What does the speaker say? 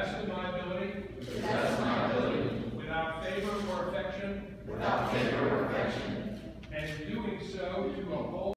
best of my ability. to the best of my ability, Without favor or affection. without favor or affection, And in doing so, to uphold